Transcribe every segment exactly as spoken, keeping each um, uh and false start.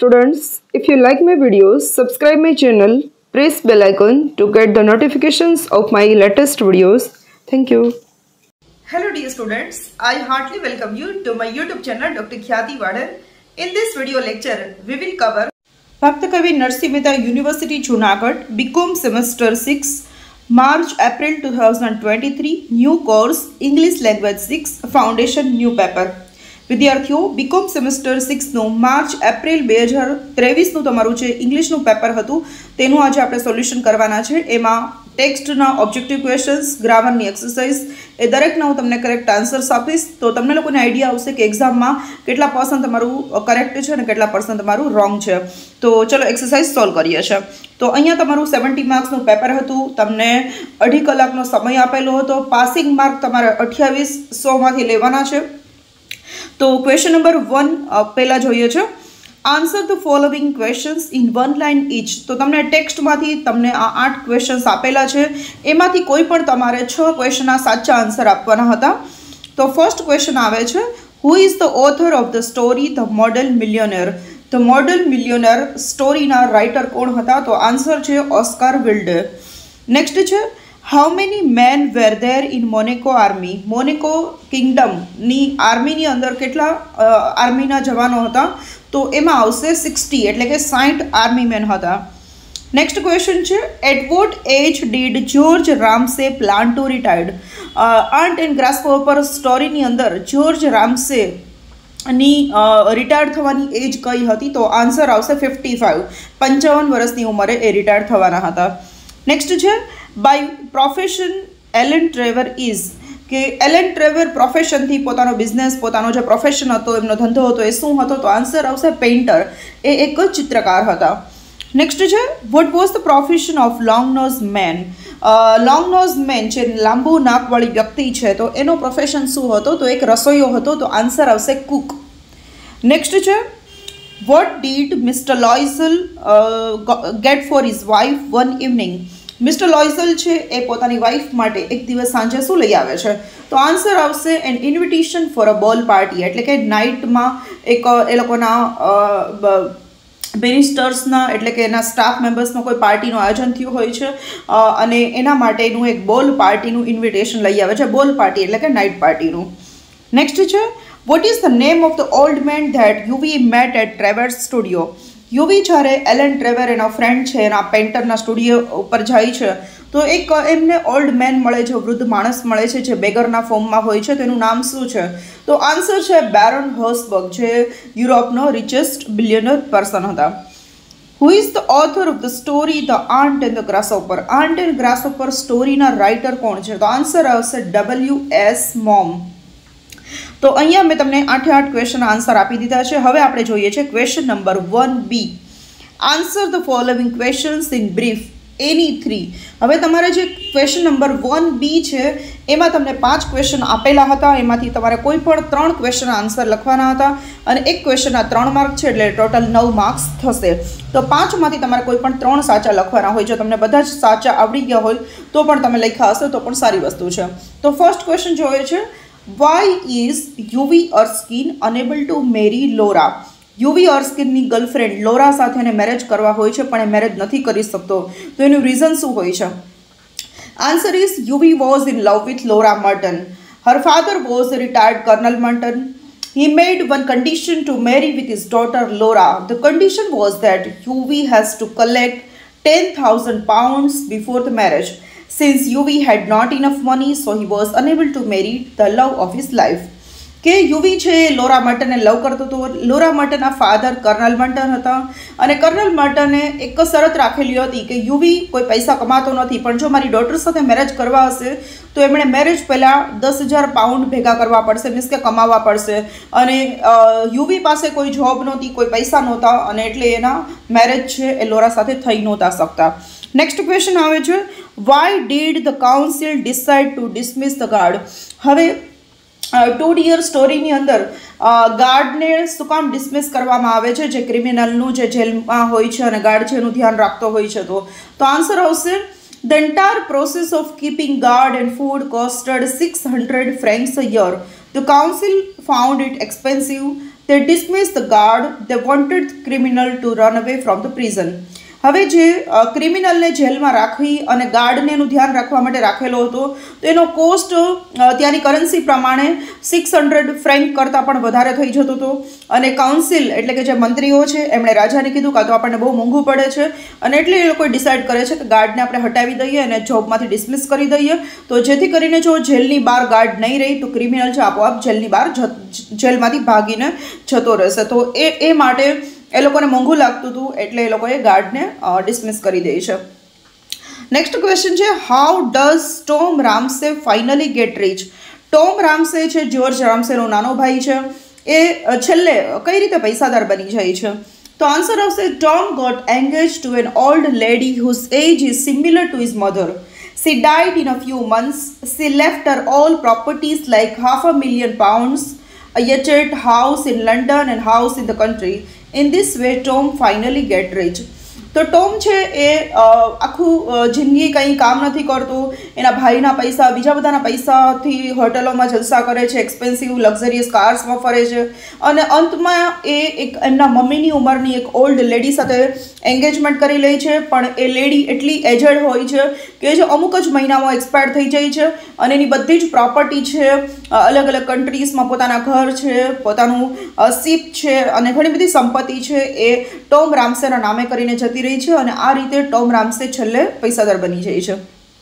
students, if you like my videos, subscribe my channel, press bell icon to get the notifications of my latest videos. Thank you. Hello dear students, I heartily welcome you to my YouTube channel Doctor Khyati Wadar. In this video lecture, we will cover Bhakt Kavi Narsi Mehta University Junagadh B Com Semester six March April two thousand twenty-three New Course English Language six Foundation New Paper. વિદ્યાર્થીઓ BCom semester સિક્સનું March April બે હજાર ત્રેવીસનું તમારું જે ઇંગ્લિશનું paper હતું તેનું આજે આપણે સોલ્યુશન કરવાના છે. એમાં ટેક્સ્ટના ઓબ્જેક્ટિવ ક્વેશ્ચન્સ, ગ્રામરની એક્સરસાઇઝ એ દરેકના હું તમને કરેક્ટ આન્સર્સ આપીશ, તો તમને લોકોને આઈડિયા આવશે કે એક્ઝામમાં કેટલા પર્સન્ટ તમારું કરેક્ટ છે અને કેટલા પર્સન્ટ તમારું રોંગ છે. તો ચલો એક્સરસાઇઝ સોલ્વ કરીએ છીએ. તો અહીંયા તમારું સેવન્ટી માર્ક્સનું પેપર હતું, તમને અઢી કલાકનો સમય આપેલો હતો. પાસિંગ માર્ક તમારે અઠ્યાવીસ સોમાંથી લેવાના છે. તો ક્વેશ્ચન નંબર વન પહેલાં જોઈએ છે. Answer the following questions in one line each. તો તમને ટેક્સ્ટમાંથી તમને આ આઠ ક્વેશ્ચન્સ આપેલા છે, એમાંથી કોઈ પણ તમારે છ ક્વેશ્ચનના સાચા આન્સર આપવાના હતા. તો ફર્સ્ટ ક્વેશ્ચન આવે છે, who is the author of the story the model millionaire. The model millionaire સ્ટોરીના રાઇટર કોણ હતા? તો આન્સર છે ઓસ્કાર વિલ્ડે. નેક્સ્ટ છે, how many men were there in Monaco army. Monaco કિંગડમની આર્મીની અંદર કેટલા આર્મીના જવાનો હતા? તો એમાં આવશે સિક્સટી, એટલે કે સાઠ આર્મી મેન હતા. નેક્સ્ટ ક્વેશ્ચન છે, at what age did George Ramsay plan to retired. Ant and grasshopper સ્ટોરીની અંદર જ્યોર્જ રામસે ની રિટાયર થવાની એજ કઈ હતી? તો આન્સર આવશે ફિફ્ટી ફાઇવ. પંચાવન વર્ષની ઉંમરે એ રિટાયર થવાના હતા. નેક્સ્ટ છે, by profession Alan Trevor is. કે એલન ટ્રેવર પ્રોફેશનથી પોતાનો બિઝનેસ, પોતાનો જે પ્રોફેશન હતો, એમનો ધંધો હતો, એ શું હતો? તો આન્સર આવશે પેઇન્ટર. એ એક ચિત્રકાર હતા. નેક્સ્ટ છે, what was the profession of long nose man. Long nose man જે લાંબુ નાકવાળી વ્યક્તિ છે, તો એનો પ્રોફેશન શું હતો? તો એક રસોઈયો હતો. તો આન્સર આવશે કુક. નેક્સ્ટ છે, what did mister Loisel get for his wife one evening. Mister Loisel છે એ પોતાની વાઇફ માટે એક દિવસ સાંજે શું લઈ આવે છે? તો આન્સર આવશે એન ઇન્વિટેશન ફોર અ બોલ પાર્ટી, એટલે કે નાઇટમાં એક એ લોકોના મિનિસ્ટર્સના, એટલે કે એના સ્ટાફ મેમ્બર્સનો કોઈ પાર્ટીનું આયોજન થયું હોય છે અને એના માટેનું એક બોલ પાર્ટીનું ઇન્વિટેશન લઈ આવે છે. બોલ પાર્ટી એટલે કે નાઇટ પાર્ટીનું. નેક્સ્ટ છે, what is the name of the old man that Hughie met at Trevor's studio. Hughie જ્યારે એલન ટ્રેવર એનો ફ્રેન્ડ છે એના પેઇન્ટરના સ્ટુડિયો ઉપર જાય છે, તો એક એમને ઓલ્ડ મેન મળે છે, વૃદ્ધ માણસ મળે છે જે બેગરના ફોર્મમાં હોય છે. તેનું નામ શું છે? તો આન્સર છે બેરોન હર્સબર્ગ, જે યુરોપનો રિચેસ્ટ બિલિયનર પર્સન હતા. Who is the author of the story the ant and the grasshopper. Ant and grasshopper સ્ટોરીના રાઇટર કોણ છે? તો આન્સર આવશે ડબલ્યુ એસ મોમ. તો અહીંયા મેં તમને આઠે આઠ ક્વેશ્ચન આન્સર આપી દીધા છે. હવે આપણે જોઈએ છે question number one B. Answer the following questions in brief any three. હવે તમારે જે ક્વેશ્ચન નંબર વન બી છે એમાં તમને પાંચ ક્વેશ્ચન આપેલા હતા, એમાંથી તમારે કોઈ પણ ત્રણ ક્વેશ્ચન આન્સર લખવાના હતા અને એક ક્વેશ્ચનના ત્રણ માર્ક છે, એટલે ટોટલ નવ માર્ક્સ થશે. તો પાંચમાંથી તમારે કોઈ પણ ત્રણ સાચા લખવાના હોય. જો તમને બધા જ સાચા આવડી ગયા હોય તો પણ તમે લખ્યા હશે તો પણ સારી વસ્તુ છે. તો ફર્સ્ટ ક્વેશ્ચન જોઈએ છે, Why is Hughie Erskine unable to marry Laura? Hughie અર્સ્કિનની ગર્લફ્રેન્ડ લોરા સાથે એને મેરેજ કરવા હોય છે પણ એ મેરેજ નથી કરી શકતો. તો એનું રીઝન શું હોય છે? Answer is Hughie was in love with Laura Merton. Her father was a retired Colonel Merton. He made one condition to marry with his daughter Laura. The condition was that Hughie has to collect ten thousand pounds before the marriage. Since Hughie had not enough money, so he was unable to marry the love of his life. કે Hughie છે Laura મર્ટનને love કરતો હતો. Laura મર્ટનના father colonel Merton હતા અને kernel મર્ટને એક શરત રાખેલી હતી કે યુવી કોઈ પૈસા કમાતો નથી, પણ જો મારી ડોટર સાથે મેરેજ કરવા હશે તો એમણે મેરેજ પહેલાં દસ હજાર પાઉન્ડ ભેગા કરવા પડશે, મીન્સ કે કમાવા પડશે. અને યુવી પાસે કોઈ જોબ નહોતી, કોઈ પૈસા નહોતા, અને એટલે એના મેરેજ છે એ લોરા સાથે થઈ નહોતા શકતા. નેક્સ્ટ ક્વેશ્ચન આવે છે, why did the council decide to dismiss the guard. હવે ટુ ડિયર સ્ટોરીની અંદર ગાર્ડને શું કામ ડિસમિસ કરવામાં આવે છે, જે ક્રિમિનલનું જે જેલમાં હોય છે અને ગાર્ડ છે એનું ધ્યાન રાખતો હોય છે? તો તો આન્સર આવશે, the entire process of keeping guard and food costed six hundred francs a year. The council found it expensive they dismissed the guard. They wanted the criminal to run away from the prison. હવે જે ક્રિમિનલને જેલમાં રાખવી અને ગાર્ડને એનું ધ્યાન રાખવા માટે રાખેલો હતો તો એનો કોસ્ટ ત્યાંની કરન્સી પ્રમાણે સિક્સ હંડ્રેડ ફ્રેન્ક કરતાં પણ વધારે થઈ જતો હતો અને કાઉન્સિલ એટલે કે જે મંત્રીઓ છે એમણે રાજાને કીધું કાં તો આપણને બહુ મોંઘું પડે છે અને એટલે એ લોકો ડિસાઇડ કરે છે કે ગાર્ડને આપણે હટાવી દઈએ અને જોબમાંથી ડિસમિસ કરી દઈએ તો જેથી કરીને જો જેલની બહાર ગાર્ડ નહીં રહી તો ક્રિમિનલ છે આપોઆપ જેલની બહાર જેલમાંથી ભાગીને જતો રહેશે તો એ એ માટે એ લોકોને મોંઘું લાગતું હતું એટલે એ લોકોએ ગાર્ડને ડિસમિસ કરી દે છે. નેક્સ્ટ ક્વેશ્ચન છે how does Tom Ramsay finally get rich. Tom Ramsay છે જ્યોર્જ રામસેનો નાનો ભાઈ છે એ છેલ્લે કઈ રીતે પૈસાદાર બની જાય છે તો આન્સર આવશે Tom got engage to an old lady whose age is similar to his mother. She died in a few months. She left her all properties like half a million pounds, a yacht, house in London and house in the country. In this way, Tom finally get rich. તો Tom છે એ આખું જિંદગી કંઈ કામ નથી કરતો એના ભાઈના પૈસા બીજા બધાના પૈસાથી હોટલોમાં જલસા કરે છે એક્સપેન્સિવ લક્ઝરિયસ કાર્સમાં ફરે છે અને અંતમાં એ એક એમના મમ્મીની ઉંમરની એક ઓલ્ડ લેડી સાથે એન્ગેજમેન્ટ કરી લે છે પણ એ લેડી એટલી એજડ હોય છે કે જે અમુક જ મહિનામાં એક્સપાયર થઈ જાય છે અને એની બધી જ પ્રોપર્ટી છે અલગ અલગ કન્ટ્રીઝમાં પોતાના ઘર છે પોતાનું શિપ છે અને ઘણી બધી સંપત્તિ છે એ ટોમ રામસેના નામે કરીને જતી રહી છે અને આ રીતે ટોમ રામસે છેલ્લે પૈસાદાર બની જાય છે.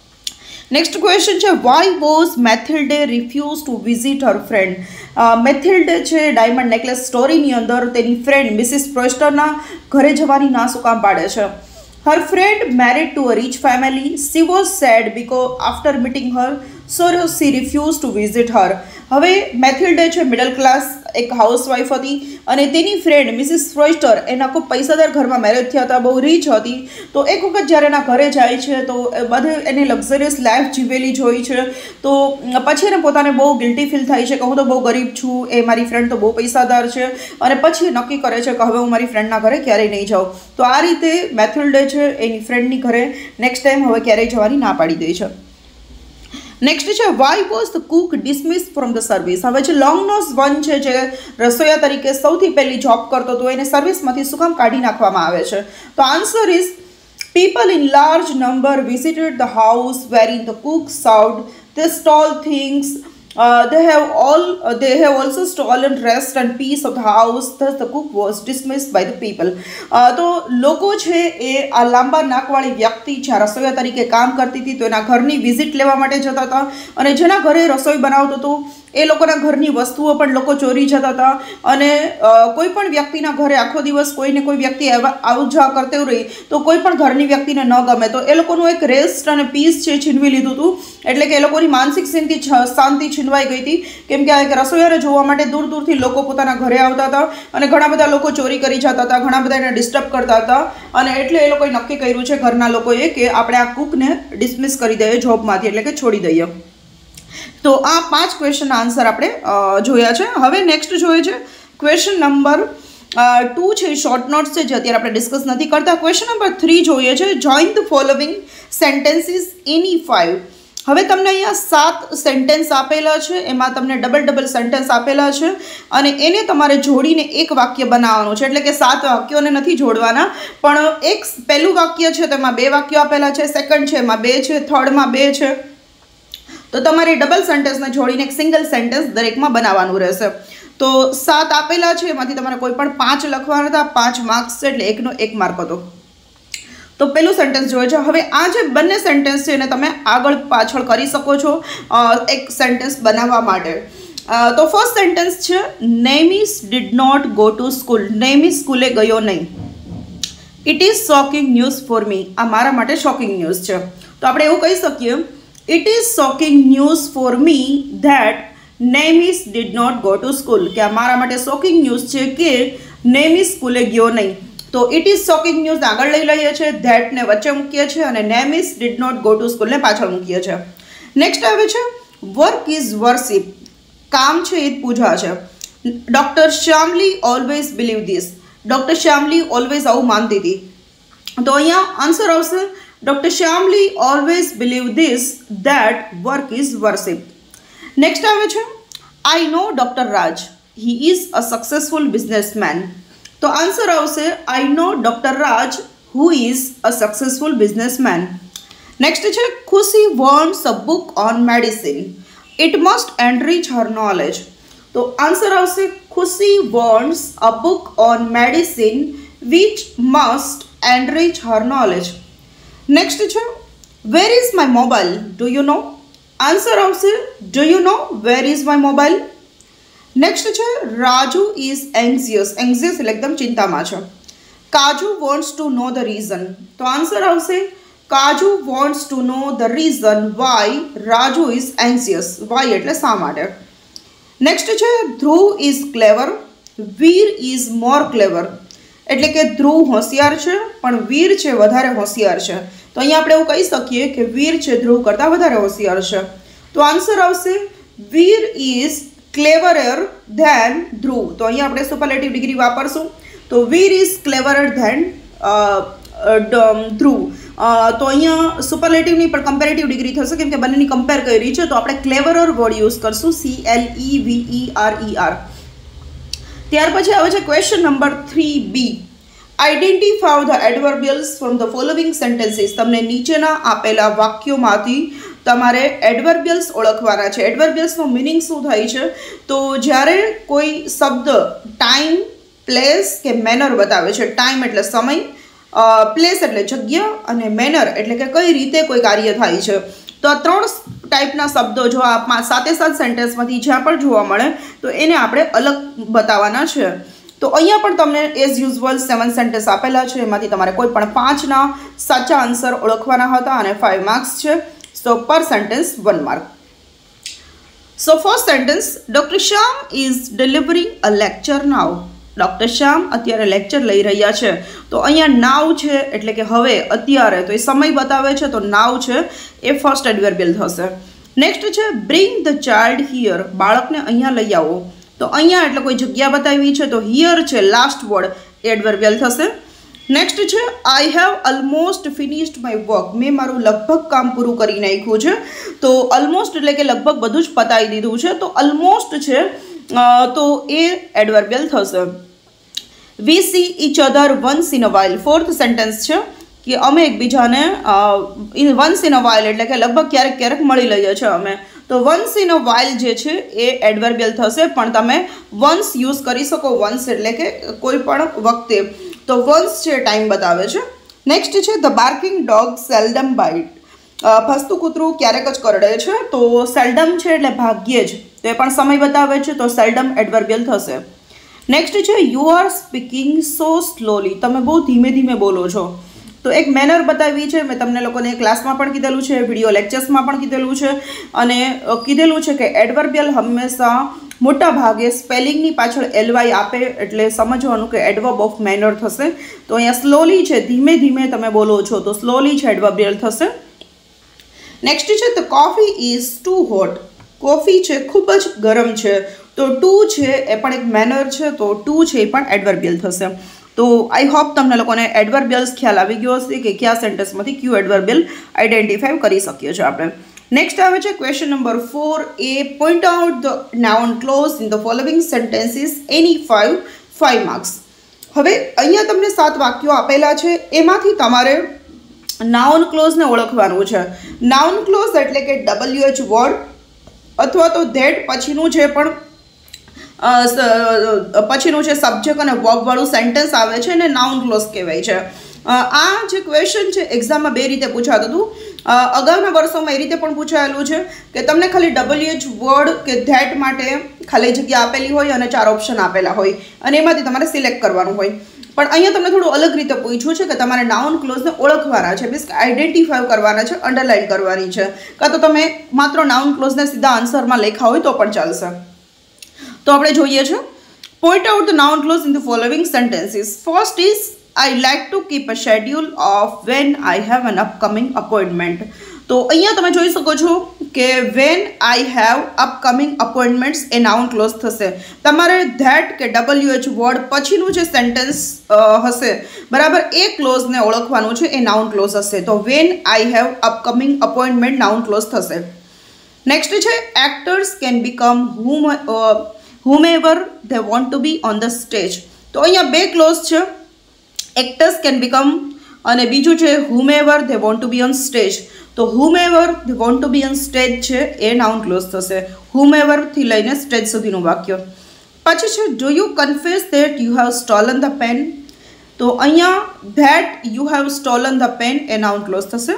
નેક્સ્ટ ક્વેશ્ચન છે why was Mathilde refuse to visit her friend. Mathilde છે ડાયમંડ નેકલેસ સ્ટોરીની અંદર તેની ફ્રેન્ડ મિસિસ ફ્રોસ્ટરના ઘરે જવાની ના શું કામ પાડે છે. Her friend married to a rich family. She was sad because after meeting her, so she refused to visit her. હવે મેથિલ્ડે છે મિડલ ક્લાસ એક હાઉસવાઈફ હતી અને તેની ફ્રેન્ડ મિસિસ ફ્રોસ્ટર એના ખૂબ પૈસાદાર ઘરમાં મેરેજ થયા હતા બહુ રીચ હતી તો એક વખત જ્યારે એના ઘરે જાય છે તો બધે એને લક્ઝરિયસ લાઈફ જીવેલી જોઈ છે તો પછી એને પોતાને બહુ ગિલ્ટી ફીલ થાય છે કે હું તો બહુ ગરીબ છું એ મારી ફ્રેન્ડ તો બહુ પૈસાદાર છે અને પછી નક્કી કરે છે કે હવે હું મારી ફ્રેન્ડના ઘરે ક્યારેય નહીં જાઉં તો આ રીતે મેથિલ્ડે છે એની ફ્રેન્ડની ઘરે નેક્સ્ટ ટાઈમ હવે ક્યારેય જવાની ના પાડી દે છે. નેક્સ્ટ છે why was the cook dismiss from the service. હવે જે લોંગ નોઝ વન છે જે રસોઈયા તરીકે સૌથી પહેલી જોબ કરતો હતો એને સર્વિસમાંથી શું કામ કાઢી નાખવામાં આવે છે તો answer is people in large number visited the house wearing the cook served the stale things Uh, they have all uh, they have also stolen rest and peace of the house. Thus the cook was dismissed by the people. uh, તો લોકો છે એ આ લાંબા નાકવાળી વ્યક્તિ જ્યાં રસોઈયા તરીકે કામ કરતી હતી તો એના ઘરની વિઝિટ લેવા માટે જતા હતા અને જેના ઘરે રસોઈ બનાવતો હતો એ લોકોના ઘરની વસ્તુઓ પણ લોકો ચોરી જતા હતા અને કોઈ પણ વ્યક્તિના ઘરે આખો દિવસ કોઈને કોઈ વ્યક્તિ આવ જા કરતું રહી તો કોઈ પણ ઘરની વ્યક્તિને ન ગમે તો એ લોકોનું એક રેસ્ટ અને પીસ છે છીનવી લીધું હતું એટલે કે એ લોકોની માનસિક શાંતિ શાંતિ છીનવાઈ ગઈ હતી કેમ કે આ એક રસોઈયાને જોવા માટે દૂર દૂરથી લોકો પોતાના ઘરે આવતા હતા અને ઘણા બધા લોકો ચોરી કરી જતા હતા ઘણા બધા એને ડિસ્ટર્બ કરતા હતા અને એટલે એ લોકોએ નક્કી કર્યું છે ઘરના લોકોએ કે આપણે આ કુકને ડિસમિસ કરી દઈએ જોબમાંથી એટલે કે છોડી દઈએ. તો આ પાંચ ક્વેશ્ચનના આન્સર આપણે જોયા છે. હવે નેક્સ્ટ જોઈએ છે ક્વેશ્ચન નંબર ટુ છે શોર્ટ નોટ્સ છે જે અત્યારે આપણે ડિસ્કસ નથી કરતા. ક્વેશ્ચન નંબર થ્રી જોઈએ છે join the following sentences any five. હવે તમને અહીંયા સાત સેન્ટેન્સ આપેલા છે એમાં તમને ડબલ ડબલ સેન્ટેન્સ આપેલા છે અને એને તમારે જોડીને એક વાક્ય બનાવવાનું છે એટલે કે સાત વાક્યોને નથી જોડવાના પણ એક પહેલું વાક્ય છે તેમાં બે વાક્યો આપેલા છે સેકન્ડ છે એમાં બે છે થર્ડમાં બે છે તો તમારે ડબલ સેન્ટેન્સને જોડીને એક સિંગલ સેન્ટેન્સ દરેકમાં બનાવવાનું રહેશે. તો સાત આપેલા છે એમાંથી તમારે કોઈ પણ પાંચ લખવાના હતા પાંચ માર્ક્સ છે એટલે એકનો એક માર્ક હતો. તો પહેલું સેન્ટેન્સ જોઈએ છે. હવે આ જે બંને સેન્ટેન્સ છે એને તમે આગળ પાછળ કરી શકો છો એક સેન્ટેન્સ બનાવવા માટે. તો ફર્સ્ટ સેન્ટેન્સ છે Nemis did not go to school. Nemis સ્કૂલે ગયો નહીં. It is shocking news for me. આ મારા માટે શોકિંગ ન્યૂઝ છે. તો આપણે એવું કહી શકીએ it is shocking news for me that Nemis did not go to school. કે આ મારા માટે શોકિંગ ન્યૂઝ છે કે નેમિસ સ્કૂલે ગયો નહીં. તો ઇટ ઇઝ શોકિંગ ન્યૂઝ આગળ લઈ લઈએ છીએ ધેટને વચ્ચે મૂકીએ છીએ અને Nemis did not go to સ્કૂલને પાછળ મૂકીએ છીએ. નેક્સ્ટ આવે છે વર્ક ઇઝ વર્શિપ. કામ છે એ પૂજા છે. Doctor Shyamali always believe this. Doctor Shyamali always આવું માનતી હતી તો અહીંયા આન્સર આવશે doctor Shyamali always believe this that work is worship. Next આવે છે I know doctor Raj. he is a successful businessman. તો આન્સર આવશે I know Doctor Raj who is a successful businessman. Next છે ખુશી wants a book on medicine. It must enrich her knowledge. તો answer આવશે Khushi wants a book on medicine which must enrich her knowledge. Next છે where is my mobile? Do you know? Answer આવશે do you know where is my mobile? Next છે Raju is anxious. Anxious એટલે એકદમ ચિંતામાં છે. Kaju wants to know the reason. તો answer આવશે Kaju wants to know the reason why Raju is anxious. Why એટલે શા માટે. નેક્સ્ટ છે ધ્રુવ is clever, Veer is more ક્લેવર. એટલે કે ધ્રુવ હોશિયાર છે પણ વીર છે વધારે હોશિયાર છે. તો અહીંયા આપણે એવું કહી શકીએ કે વીર છે ધ્રુવ કરતાં વધારે હોશિયાર છે. તો આન્સર આવશે Veer is cleverer than Dhruv. તો અહીંયા આપણે સુપરલેટિવ ડિગ્રી વાપરશું. તો Veer is cleverer than Dhruv. તો અહીંયા સુપરલેટિવની પણ કમ્પેરેટિવ ડિગ્રી થશે કેમ કે બંનેની કમ્પેર કરી છે. તો આપણે ક્લેવરર વર્ડ યુઝ કરશું C L E V E R E R. ત્યાર પછી આવે છે question number three B. Identify the adverbials from the following sentences. તમને નીચેના આપેલા વાક્યોમાંથી તમારે એડવર્બિયલ્સ ઓળખવાના છે. એડવર્બિયલ્સનો મિનિંગ શું થાય છે? તો જ્યારે કોઈ શબ્દ ટાઈમ, પ્લેસ કે મેનર બતાવે છે. ટાઈમ એટલે સમય, પ્લેસ એટલે જગ્યા અને મેનર એટલે કે કઈ રીતે કોઈ કાર્ય થાય છે. તો આ ત્રણ ટાઈપના શબ્દો જો આ સાતે સાત સેન્ટેન્સમાંથી જ્યાં પણ જોવા મળે તો એને આપણે અલગ બતાવવાના છે. તો અહીંયા પણ તમને એઝ યુઝ્યુઅલ સેવન સેન્ટેન્સ આપેલા છે. એમાંથી તમારે કોઈ પણ પાંચના સાચા આન્સર ઓળખવાના હતા અને ફાઇવ માર્ક્સ છે. So per sentence one mark. So first sentence, Doctor Shyam is delivering a lecture now. Doctor Shyam અત્યારે લેક્ચર લઈ રહ્યા છે. તો અહીંયા નાવ છે એટલે કે હવે, અત્યારે. તો એ સમય બતાવે છે તો નાવ છે એ ફર્સ્ટ એડવર્બિયલ થશે. નેક્સ્ટ છે bring the child here. બાળકને અહીંયા લઈ આવો. તો અહીંયા એટલે કોઈ જગ્યા બતાવી છે તો here છે લાસ્ટ વર્ડ એડવર્બિયલ થશે. નેક્સ્ટ છે I have almost finished my work. મેં મારું લગભગ કામ પૂરું કરી નાખ્યું છે. તો ઓલમોસ્ટ એટલે કે લગભગ બધું જ પતાવી દીધું છે. તો ઓલમોસ્ટ છે તો એ એડવર્બિયલ થશે. We see each other once in a while. Fourth sentence છે કે અમે એકબીજાને in once in a while એટલે કે લગભગ ક્યારેક ક્યારેક મળી લઈએ છીએ અમે. તો વન્સ ઇન અ વાઇલ જે છે એ એડવર્બિયલ થશે પણ તમે વન્સ યુઝ કરી શકો. વન્સ એટલે કે કોઈ પણ વખતે. તો વન્સ છે ટાઈમ બતાવે છે. નેક્સ્ટ છે the barking dog seldom bite. ભસતું કૂતરું ક્યારેક જ કરડે છે. તો સેલ્ડમ છે એટલે ભાગ્યે જ. તો એ પણ સમય બતાવે છે તો સેલ્ડમ એડવર્બિયલ થશે. નેક્સ્ટ છે you are speaking so slowly. તમે બહુ ધીમે ધીમે બોલો છો. તો એક મેનર બતાવી છે. મેં તમને લોકોને ક્લાસમાં પણ કીધેલું છે, વિડીયો લેક્ચર્સમાં પણ કીધેલું છે અને કીધેલું છે કે એડવર્બિયલ હંમેશા મોટા ભાગે સ્પેલિંગની પાછળ એલવાય આપે એટલે સમજવાનું કે એડવર્બ ઓફ મેનર થશે. તો અહીંયા સ્લોલી છે, ધીમે ધીમે તમે બોલો છો તો સ્લોલી છે એડવર્બિયલ થશે. નેક્સ્ટ છે the coffee is too hot. Coffee છે ખૂબ જ ગરમ છે. તો ટુ છે એ પણ એક મેનર છે તો ટુ છે એ પણ એડવર્બિયલ થશે. તો આઈ હોપ તમને લોકોને એડવર્બિયલ્સ ખ્યાલ આવી ગયો હશે કે કયા સેન્ટેન્સમાંથી ક્યુ એડવર્બિયલ આઈડેન્ટિફાઈ કરી શકીએ છીએ આપણે. નેક્સ્ટ આવે છે question number four A. Point out the noun clause in the following sentences any five five marks. હવે અહીંયા તમને સાત વાક્યો આપેલા છે એમાંથી તમારે નાઉન ક્લોઝને ઓળખવાનું છે. નાઉન ક્લોઝ એટલે કે ડબલ્યુ એચ વર્ડ અથવા તો ધેટ પછીનું જે પણ પછીનું જે સબ્જેક્ટ અને વર્બવાળું સેન્ટેન્સ આવે છે એને નાઉન ક્લોઝ કહેવાય છે. આ જે ક્વેશ્ચન છે એક્ઝામમાં બે રીતે પૂછાતું હતું. અગાઉના વર્ષોમાં એ રીતે પણ પૂછાયેલું છે કે તમને ખાલી ડબલ્યુ એચ વર્ડ કે ધેટ માટે ખાલી જગ્યા આપેલી હોય અને ચાર ઓપ્શન આપેલા હોય અને એમાંથી તમારે સિલેક્ટ કરવાનું હોય. પણ અહીંયા તમને થોડું અલગ રીતે પૂછ્યું છે કે તમારે નાઉન ક્લોઝને ઓળખવાના છે, મીન્સ આઈડેન્ટિફાઈ કરવાના છે, અંડરલાઇન કરવાની છે. કાં તો તમે માત્ર નાઉન ક્લોઝને સીધા આન્સરમાં લખ્યા હોય તો પણ ચાલશે. તો આપણે જોઈએ છે point out the noun clause in the following sentences. First is I like to keep a schedule of when I have an upcoming appointment. તો અહીંયા તમે જોઈ શકો છો કે when I have upcoming appointments એ નાઉન ક્લોઝ થશે. તમારે ધેટ કે ડબલ્યુ એચ વર્ડ પછીનું જે સેન્ટેન્સ હશે બરાબર એ ક્લોઝને ઓળખવાનું છે એ નાઉન ક્લોઝ હશે. તો when I have upcoming appointment noun clause થશે. નેક્સ્ટ છે actors can become whom whomever they want to be on the stage. તો અહીંયા બે ક્લોઝ છે, એક્ટર્સ કેન બીકમ અને બીજું છે whomever they want to be on stage. તો whomever they want to be on stage છે એ નાઉન ક્લોઝ થશે, whomever થી લઈને સ્ટેજ સુધીનું વાક્ય. પછી છે do you confess that you have stolen the pen. તો અહીંયા that you have stolen the pen એ નાઉન ક્લોઝ થશે.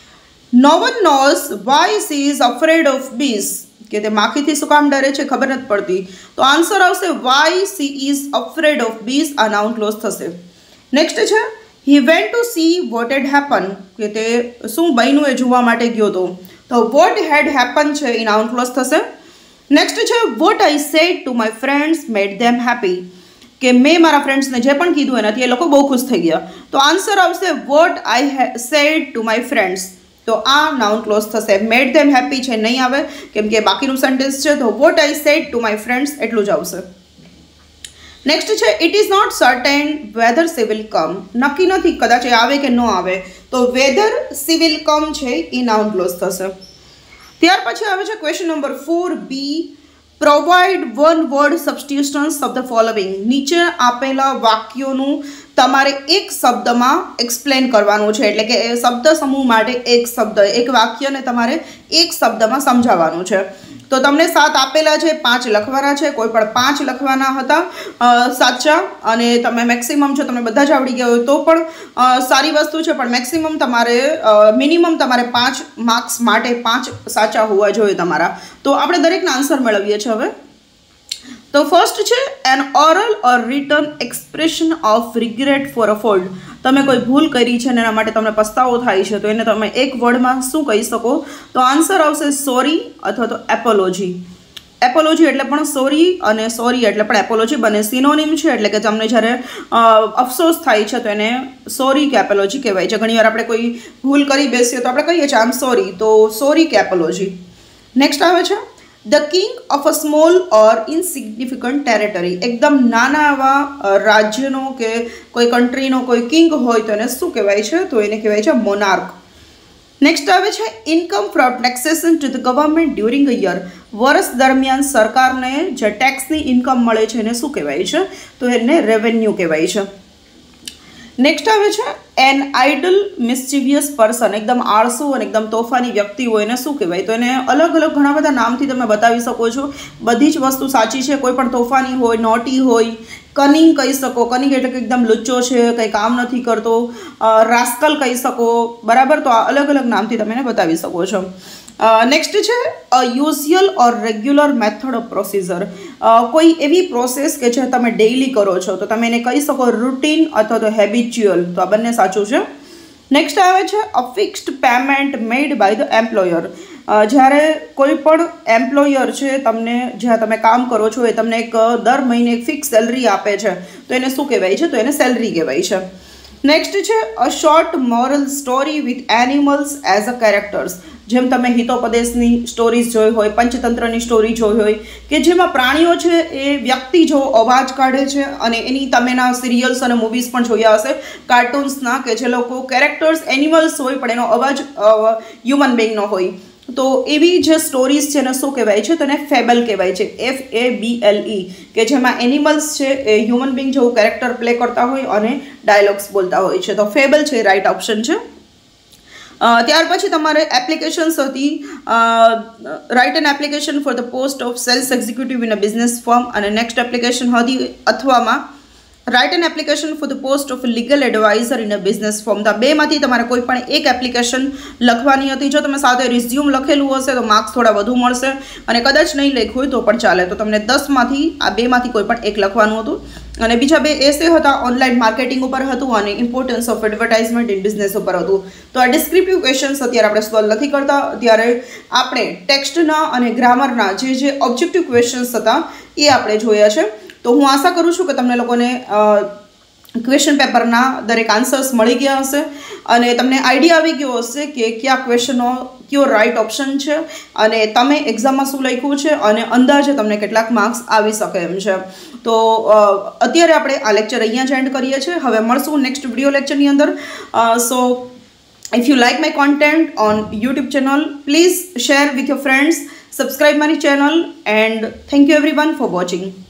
no one knows why she is afraid of bees. કે તે માખીથી શું કામ ડરે છે ખબર નથી પડતી. તો આન્સર આવશે why she is afraid of bees આ નાઉન ક્લોઝ થશે. નેક્સ્ટ છે he went to see what had happened. કે તે શું બન્યું એ જોવા માટે ગયો હતો. તો what had happened છે એ નાઉન ક્લોઝ થશે. નેક્સ્ટ છે what I said to my friends made them happy. કે મેં મારા ફ્રેન્ડ્સને જે પણ કીધું એનાથી એ લોકો બહુ ખુશ થઈ ગયા. તો આન્સર આવશે what I said to my friends. તો આ નાઉન ક્લોઝ થશે. મેડ ધેમ હેપી છે નહીં આવે કેમ કે બાકીનું સેન્ટેન્સ છે. તો what I said to my friends એટલું જ આવશે. નેક્સ્ટ છે it is not certain whether she will come. નક્કી નથી કદાચ એ આવે કે ન આવે. તો વેધર સી વિલ કમ છે એ નાઉન ક્લોઝ થશે. ત્યાર પછી આવે છે question number four B. Provide one word substitutions of the following. નીચે આપેલા વાક્યોનું તમારે એક શબ્દમાં એક્સપ્લેન કરવાનું છે, એટલે કે એ શબ્દ સમૂહ માટે એક શબ્દ, એક વાક્યને તમારે એક શબ્દમાં સમજાવવાનું છે. તો તમને સાત આપેલા છે, પાંચ લખવાના છે, કોઈ પણ પાંચ લખવાના હતા સાચા, અને તમે મેક્સિમમ છે તમને બધા જ આવડી ગયા હોય તો પણ સારી વસ્તુ છે, પણ મેક્સિમમ તમારે મિનિમમ તમારે પાંચ માર્ક્સ માટે પાંચ સાચા હોવા જોઈએ તમારા. તો આપણે દરેકના આન્સર મેળવીએ છીએ હવે. તો ફર્સ્ટ છે an oral or written expression of regret for a fault. તમે કોઈ ભૂલ કરી છે અને એના માટે તમને પસ્તાવો થાય છે તો એને તમે એક વર્ડમાં શું કહી શકો. તો આન્સર આવશે સોરી અથવા તો એપોલોજી. એપોલોજી એટલે પણ સોરી અને સોરી એટલે પણ એપોલોજી બંને સિનોનિમ છે, એટલે કે તમને જ્યારે અફસોસ થાય છે તો એને સોરી કે એપોલોજી કહેવાય છે. ઘણીવાર આપણે કોઈ ભૂલ કરી બેસીએ તો આપણે કહીએ છીએ આમ સોરી, તો સોરી કે એપોલોજી. નેક્સ્ટ આવે છે the king of a small or insignificant territory. એકદમ નાના એવા રાજ્યનો કે કોઈ કન્ટ્રીનો કોઈ કિંગ હોય તો એને શું કહેવાય છે? તો એને કહેવાય છે મોનાર્ક. નેક્સ્ટ આવે છે income from taxation to the government during a year. વર્ષ દરમિયાન સરકારને જે ટેક્સની ઇન્કમ મળે છે એને શું કહેવાય છે? તો એને રેવન્યુ કહેવાય છે. નેક્સ્ટ આવે છે એન આઇડલ મિસ્ચિવિયસ પર્સન. એકદમ આળસુ અને એકદમ તોફાની વ્યક્તિ હોય એને શું કહેવાય? તો એને અલગ અલગ ઘણા બધા નામથી તમે બતાવી શકો છો. બધી જ વસ્તુ સાચી છે. કોઈ પણ તોફાની હોય, નોટી હોય, કનિંગ કહી શકો. કનિંગ એટલે કે એકદમ લુચ્ચો છે, કંઈ કામ નથી કરતો. રાસ્કલ કહી શકો, બરાબર. તો આ અલગ અલગ નામથી તમે એને બતાવી શકો છો. નેક્સ્ટ છે a usual or regular method of procedure. કોઈ એવી પ્રોસેસ કે જે તમે ડેઇલી કરો છો તો તમે એને કહી શકો રૂટીન અથવા તો હેબિચ્યુઅલ. તો આ બંને સાચું છે. નેક્સ્ટ આવે છે a fixed payment made by the employer. જ્યારે કોઈ પણ એમ્પ્લોયર છે તમને જ્યાં તમે કામ કરો છો એ તમને એક દર મહિને એક ફિક્સ સેલરી આપે છે તો એને શું કહેવાય છે? તો એને સેલરી કહેવાય છે. નેક્સ્ટ છે a short moral story with animals as a characters. જેમ તમે હિતોપદેશની સ્ટોરીઝ જોઈ હોય, પંચતંત્રની સ્ટોરી જોઈ હોય કે જેમાં પ્રાણીઓ છે એ વ્યક્તિ જો અવાજ કાઢે છે, અને એની તમે એના સિરિયલ્સ અને મૂવીઝ પણ જોયા હશે કાર્ટૂન્સના, કે જે લોકો કેરેક્ટર્સ એનિમલ્સ હોય પણ એનો અવાજ હ્યુમન બિંગનો હોય. તો એવી જે સ્ટોરીઝ છે એને શું કહેવાય છે? તો એને ફેબલ કહેવાય છે. F A B L E. કે જેમાં એનિમલ્સ છે એ હ્યુમન બિંગ જેવું કેરેક્ટર પ્લે કરતા હોય અને ડાયલોગ્સ બોલતા હોય છે. તો ફેબલ છે રાઈટ ઓપ્શન છે. ત્યાર પછી તમારે એપ્લિકેશન્સ હતી write an application for the post of sales executive in a business firm, અને નેક્સ્ટ એપ્લિકેશન હતી અથવામાં write an application for the post of legal advisor in a business firm. તો બેમાંથી તમારે કોઈ પણ એક એપ્લિકેશન લખવાની હતી. જો તમે સાથે રિઝ્યુમ લખેલું હશે તો માર્ક્સ થોડા વધુ મળશે, અને કદાચ નહીં લખ્યું હોય તો પણ ચાલે. તો તમને દસમાંથી આ બેમાંથી કોઈ પણ એક લખવાનું હતું. અને બીજા બે એસે હતા ઓનલાઈન માર્કેટિંગ ઉપર હતું અને importance of advertisement in business ઉપર હતું. તો આ ડિસ્ક્રિપ્ટિવ ક્વેશ્ચન્સ અત્યારે આપણે સોલ્વ નથી કરતા, ત્યારે આપણે ટેક્સ્ટના અને ગ્રામરના જે જે ઓબ્જેક્ટિવ ક્વેશ્ચન્સ હતા એ આપણે જોયા છે. તો હું આશા કરું છું કે તમને લોકોને ક્વેશ્ચન પેપરના દરેક આન્સર્સ મળી ગયા હશે અને તમને આઈડિયા આવી ગયો હશે કે કયા ક્વેશ્ચનો કયો રાઇટ ઓપ્શન છે અને તમે એક્ઝામમાં શું લખ્યું છે અને અંદાજે તમને કેટલાક માર્ક્સ આવી શકે એમ છે. તો અત્યારે આપણે આ લેક્ચર અહીંયા જ એન્ડ કરીએ છીએ. હવે મળશું નેક્સ્ટ વિડીયો લેક્ચરની અંદર. So if you like my content on YouTube channel, please share with your friends, subscribe મારી channel and thank you everyone for watching.